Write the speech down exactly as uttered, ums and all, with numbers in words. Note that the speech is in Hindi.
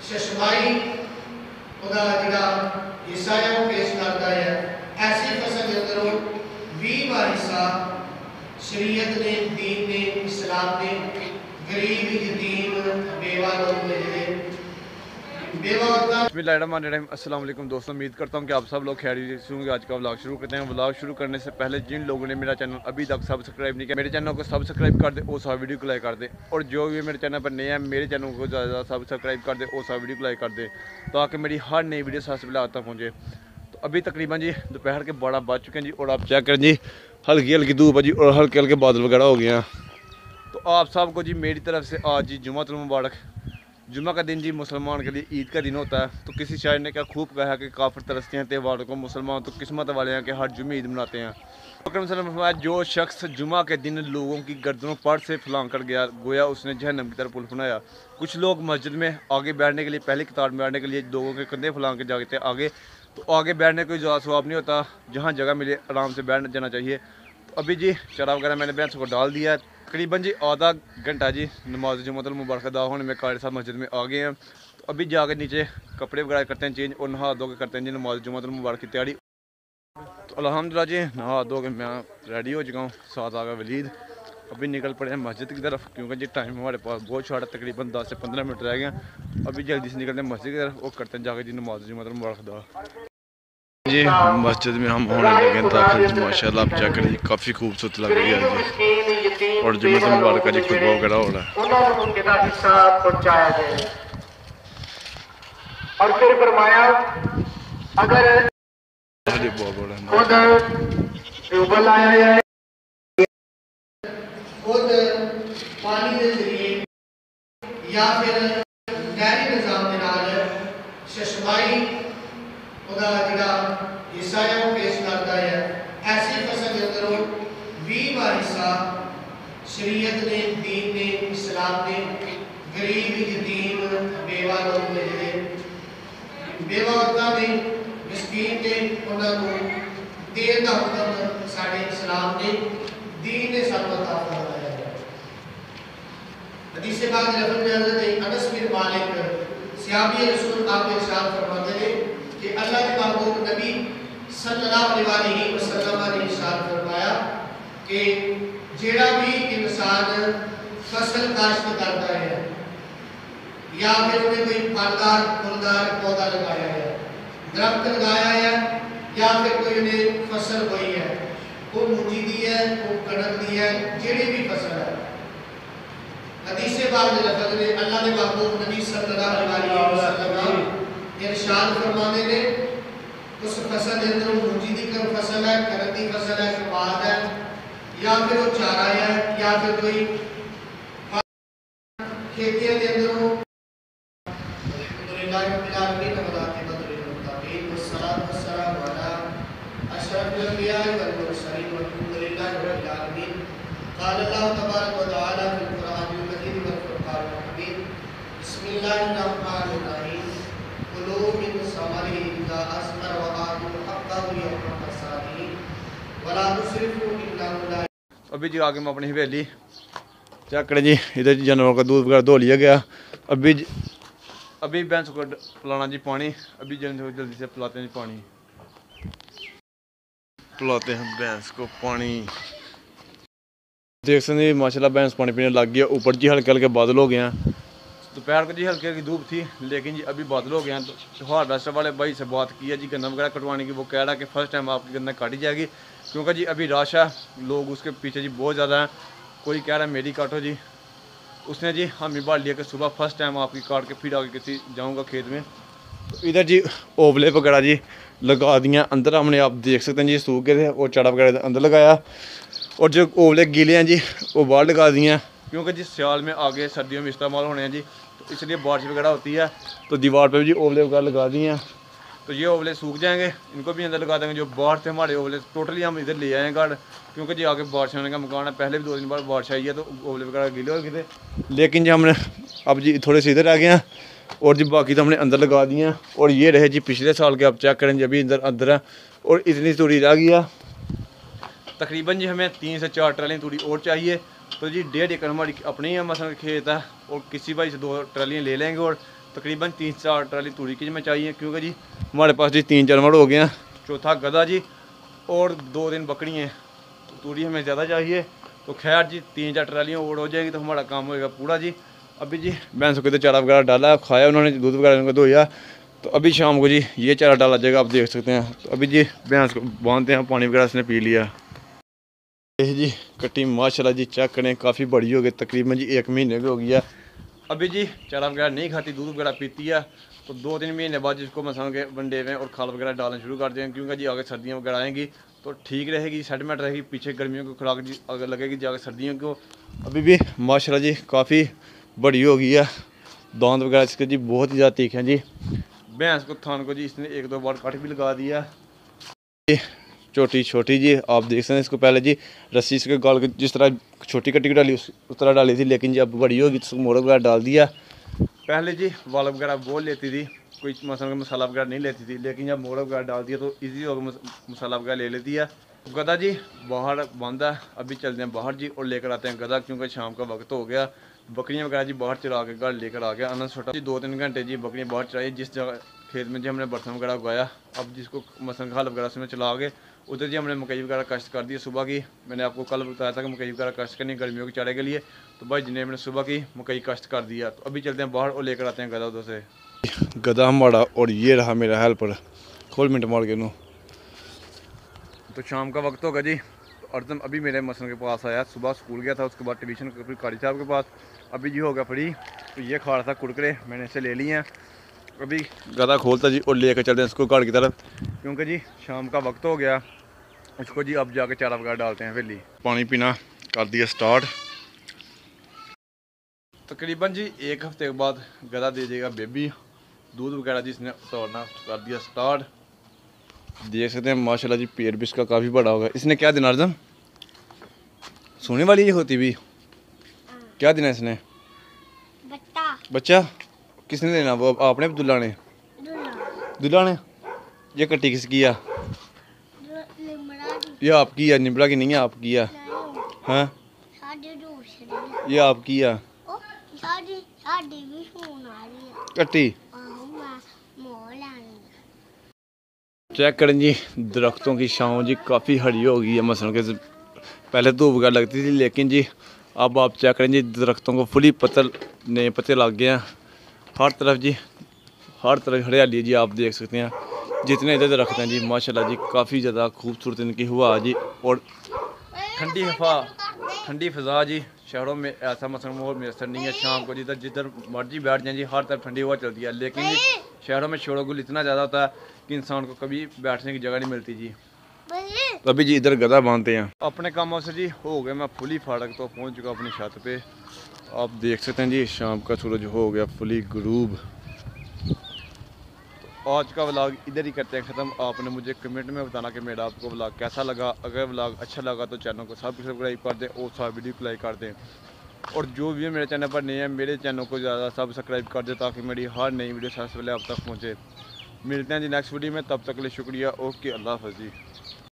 शशमाई ਉਹਦਾ ਜਿਹੜਾ ਹਿੱਸਾ ਹੈ ਉਹ ਪੇਸ਼ ਕਰਦਾ ਹੈ। ऐसी फसल के अंदरों बीस का हिस्सा शरीयत ने, दीन ने, इस्लाम ने गरीब, यतीम, बेवा लोग ने अस्सलाम वालेकुम दोस्तों, उम्मीद करता हूँ कि आप सब लोग खैरियत से होंगे। आज का व्लॉग शुरू करते हैं। व्लॉग शुरू करने से पहले जिन लोगों ने मेरा चैनल अभी तक सब्सक्राइब नहीं किया, मेरे चैनल को सब्सक्राइब कर दे और सब वीडियो को लाइक कर दे। और जो भी मेरे चैनल पर नए हैं, मेरे चैनल को ज़्यादा सब्सक्राइब कर दे और सब वीडियो को लाइक कर दे ताकि मेरी हर नई वीडियो सबसे पहले आता पहुँचे। तो अभी तकरीबन जी दोपहर के बारह बज चुके हैं जी, और आप चेक करें जी हल्की हल्की धूप है जी और हल्के हल्के बादल वगैरह हो गए हैं। तो आप सबको जी मेरी तरफ से आज जी जुम्मतुल मुबारक। जुम्मा का दिन जी मुसलमान के लिए ईद का दिन होता है। तो किसी शायर ने क्या खूब कहा कि काफिर तरसते हैं त्योहारों को, मुसलमान तो किस्मत वाले हैं कि हर जुम्मे ईद मनाते हैं। तो जो शख्स जुम्मा के दिन लोगों की गर्दनों पर से फलांग कर गया, गोया उसने जहन्नम की तरफ पुल बनाया। कुछ लोग मस्जिद में आगे बैठने के लिए, पहली कतार में बैठने के लिए लोगों के कंधे फलांग के जाते हैं आगे। तो आगे बैठने कोई ज़्यादा स्वाब नहीं होता, जहाँ जगह मिले आराम से बैठ जाना चाहिए। तो अभी जी चारा वगैरह मैंने भैंसों को डाल दिया है। तकरीबन जी आधा घंटा जी नमाज जुम्मतुल मुबारक अदा होने में कारी साहब मस्जिद में आ गए हैं। तो अभी जाकर नीचे कपड़े वगैरह करते हैं चेंज और नहा धो के करते हैं जी नमाज जुम्मतुल मुबारक की तैयारी। तो अल्हम्दुलिल्लाह जी नहा धो के मैं रेडी हो चुका हूँ। साथ आ गया वलीद। अभी निकल पड़े हैं मस्जिद की तरफ क्योंकि जी टाइम हमारे पास बहुत शॉर्ट है, तकरीबन दस से पंद्रह मिनट रह गए। अभी जल्दी से निकलते हैं मस्जिद की तरफ और करते हैं जाकर जी नमाज जुम्मतुल मुबारक अदा। जी मस्जिद में हम होने लगे दाखिल। माशाल्लाह आप चेक करिए काफ़ी खूबसूरत लग रही है जी, और जुम्मतुल मुबारक का जी खुतबा वगैरह हो रहा है। और फिर फरमाया अगर खुद आया है खुद पानी के जरिए या फिर नहरी निजाम के नाल शशमाई ਉਹਦਾ ਜਿਹੜਾ ਹਿੱਸਾ ਹੈ ਉਹ ਪੇਸ਼ ਕਰਦਾ ਹੈ। ऐसी फसल के अंदरों बीस का हिस्सा शरीयत ने, दीन ने, इस्लाम ने गरीब, यतीम, बेवा लोग ने ਜਿਹੜੇ बेवा औरतां ने, मिसकीन ने, ਉਹਨਾਂ ਨੂੰ ਦੇਣ ਦਾ ਹੁਕਮ ਸਾਡੇ इस्लाम ने, दीन ने ਸਾਨੂੰ अता फरमाया है। हदीस पाक में लफ्ज़ में हज़रत अनस बिन मालिक सहाबी रसूल आप इरशाद फरमाते हैं कि अल्लाह के महबूब नबी सल्लल्लाहु अलैहि वसल्लम ने इरशाद फरमाया कि जेड़ा भी इंसान फसल काश्त करता है या फिर उसने कोई फलदार फूलदार पौधा लगाया है, दरख्त लगाया है या फिर कोई ने फसल बोई है, वो मूंजी दी है, वो कणक दी है, जेड़ी भी फसल है। हदीस पाक में लफ्ज़ में अल्लाह के महबूब नबी सल्लल्लाहु अलैहि वसल्लम इरशाद फरमाते ने उस फसल के अंदर मूंजी की फसल है, कणक की फसल है, कपास है या फिर वो चारा है या फिर कोई खेतियों के अंदर अभी जी आगे मैं अपनी हवेली चेक करें जी, इधर जी जानवरों का दूध वगैरह धो लिया गया। अभी अभी भैंसों को पिलाना जी पानी। अभी जल्दी जल्दी से पिलाते हैं जी पानी, पिलाते हैं भैंस को पानी। देख सकते हैं माशाल्लाह भैंस पानी पीने लग गया। ऊपर जी हल्के हल्के बादल हो गए हैं। दोपहर को जी हल्की हल्की धूप थी लेकिन जी अभी बादल हो गए हैं। तो हार्वेस्टर वाले भाई से बात की है जी गन्ना वगैरह कटवाने की। वो कह रहा है कि फर्स्ट टाइम आपकी गन्ना काटी जाएगी क्योंकि जी अभी रश है, लोग उसके पीछे जी बहुत ज़्यादा हैं। कोई कह रहा है मेरी काटो जी, उसने जी हम ही बाल लिया कि सुबह फर्स्ट टाइम आपकी काट के फिर आगे किसी जाऊँगा खेत में। तो इधर जी ओवले वगैरह जी लगा दिया अंदर हमने, आप देख सकते हैं जी सूख गए थे और चारा वगैरह अंदर लगाया। और जो ओवले गीले हैं जी वो बाहर लगा दिए हैं क्योंकि जी सियाल में आगे सर्दियों में इस्तेमाल होने हैं जी, तो इसलिए बारिश वगैरह होती है। तो दीवार पे भी जी ओवले वगैरह लगा दिए हैं। तो ये ओवले सूख जाएंगे, इनको भी अंदर लगा देंगे। जो बाहर से हमारे ओवले टोटली हम इधर ले आए हैं गार्ड क्योंकि जी आगे बारिश होने का मकान है। पहले भी दो दिन बाद बारिश आई है तो ओवले वगैरह गीले हो गए थे, लेकिन जी हमने अब जी थोड़े से इधर आ गए हैं और जी बाकी तो हमने अंदर लगा दिए हैं। और ये रहे जी पिछले साल के, आप चेक करें जी अभी इधर अंदर है और इतनी तूड़ी रह गई है। तकरीबन जी हमें तीन से चार ट्रालियाँ तूड़ी और चाहिए। तो जी डेढ़ एकड़ हमारी अपनी है मसल खेत है और किसी भाई से दो ट्रालियाँ ले लेंगे और तकरीबन तीन चार ट्राली तूड़ी की में चाहिए, क्योंकि जी हमारे पास जी तीन जानवर हो गए हैं, चौथा गधा जी और दो दिन बकरी हैं। तूड़ी हमें ज़्यादा चाहिए, तो खैर जी तीन चार ट्रालियाँ और हो जाएगी तो हमारा काम होएगा पूरा जी। अभी जी भैंसों को तो चारा वगैरह डाला, खाया उन्होंने, दूध वगैरह उनको धोया, तो अभी शाम को जी ये चारा डाला जाएगा, आप देख सकते हैं। तो अभी जी भैंस को बांधते हैं, पानी वगैरह इसने पी लिया। ये जी कट्टी माशाल्लाह जी चेक करें, काफ़ी बड़ी हो गई, तकरीबन जी एक महीने की हो गई है। अभी जी चारा वगैरह नहीं खाती, दूध वगैरह पीती है, तो दो तीन महीने बाद जिसको मसालों के वनडे में और खाल वगैरह डालना शुरू कर दें, क्योंकि जी आगे सर्दियाँ वगैरह आएंगी तो ठीक रहेगी, सेटमेंट रहेगी। पीछे गर्मियों को खुराक जी अगर लगेगी जाकर सर्दियों को। अभी भी माशाल्लाह जी काफ़ी बड़ी हो गई है, दांत वगैरह इसके जी बहुत ही ज़्यादा तीखे हैं जी। भैंस को थान को जी इसने एक दो बार काट भी लगा दिया। छोटी छोटी जी आप देख सकते हैं, इसको पहले जी रस्सी इसके गाल के जिस तरह छोटी कट्टी डाली उस, उस तरह डाली थी, लेकिन जब बड़ी होगी तो मोड़ वगैरह डाल दिया। पहले जी वाल वगैरह बोल लेती थी, कोई मसाला मसाला वगैरह नहीं लेती थी, लेकिन जब मोड़ वगैरह डाल दिया तो ईजी हो गया, मसाला वगैरह ले लेती है। गधा जी बाहर बांधा, अभी चलते हैं बाहर जी और लेकर आते हैं गधा, क्योंकि शाम का वक्त हो गया। बकरियाँ वगैरह जी बाहर चरा के घर लेकर आ गया। अनंत छोटा जी दो तीन घंटे जी बकरियाँ बाहर चराई, जिस जगह खेत में जी हमने बर्तन वगैरह उगाया, अब जिसको मसन खाल वगैरह उसमें चला गए, उधर जी हमने मकई वगैरह कष्ट कर दी सुबह की। मैंने आपको कल बताया था कि मकई वगैरह कष्ट करनी गर्मियों के चारे के लिए, तो भाई जिन्हें मैंने सुबह की मकई कष्ट कर दिया। तो अभी चलते हैं बाहर और लेकर आते हैं गधा उधर से। गधा हमारा और ये रहा मेरा हेल्पर, खोल मिनट मार के नू। तो शाम का वक्त होगा जी, तो अर्जन अभी मेरे मसन के पास आया, सुबह स्कूल गया था, उसके बाद ट्यूशन फिर कारी साहब के पास, अभी जी हो गया फ्री। तो ये खा रहा था कुरकुरे, मैंने इसे ले लिए हैं। अभी गधा खोलता जी और लेकर चलते हैं इसको घर की तरफ, क्योंकि जी शाम का वक्त हो गया। इसको जी अब जाके चारा वगैरह डालते हैं वेली। पानी पीना कर दिया स्टार्ट। तकरीबन जी एक हफ्ते के बाद गधा दे देगा बेबी, दूध वगैरह जी इसने तोड़ना कर दिया स्टार्ट। देख सकते हैं माशाल्लाह जी पेट भी इसका काफ़ी बड़ा होगा। इसने क्या देना अर्जन, सोने वाली ये होती भी क्या देना इसने, बच्चा बच्चा किसने देना, वो आपने दुल्ला ने, दुल्ला ने। ये कट्टी किसकी है, ये आपकी है, निबड़ा की नहीं है, आपकी है। हाँ ये आपकी है कट्टी। चेक करें जी दरख्तों की छांव जी काफ़ी हरी हो गई है, मसलन के पहले धूप वगैरह लगती थी, लेकिन जी अब आप चेक करें जी दरख्तों को फुली पत्ते नए पत्ते लग गए हैं हर तरफ जी, हर तरफ हरियाली जी आप देख सकते हैं। जितने इधर दरख्त हैं जी माशाल्लाह जी काफ़ी ज़्यादा खूबसूरत इनकी हवा जी, और ठंडी हवा ठंडी फिजा जी। शहरों में ऐसा मसलन माहौल मैसर नहीं है, शाम को जिधर जिधर मर्जी बैठ जाए जी हर तरफ ठंडी हवा चलती है, लेकिन जी शहरों में शोरगुल इतना ज़्यादा होता है कि इंसान को कभी बैठने की जगह नहीं मिलती जी। तो अभी जी इधर गधा बांधते हैं। अपने कामों से जी हो गए मैं फुली फाड़क, तो पहुंच चुका अपनी छत पे। आप देख सकते हैं जी शाम का सूरज हो गया फुली गुरूब। तो आज का व्लॉग इधर ही करते हैं ख़त्म। आपने मुझे कमेंट में बताना कि मेरा आपको व्लॉग कैसा लगा। अगर व्लॉग अच्छा लगा तो चैनल को सब्सक्राइब कर दें और साथ वीडियो को लाइक कर दें, और जो भी मेरे चैनल पर नए हैं मेरे चैनल को ज़्यादा सब्सक्राइब कर दें, ताकि मेरी हर नई वीडियो सबसे पहले आप तक पहुँचे। मिलते हैं जी नेक्स्ट वीडियो में, तब तक के लिए शुक्रिया। ओके अल्लाह हाफ़िज़ जी।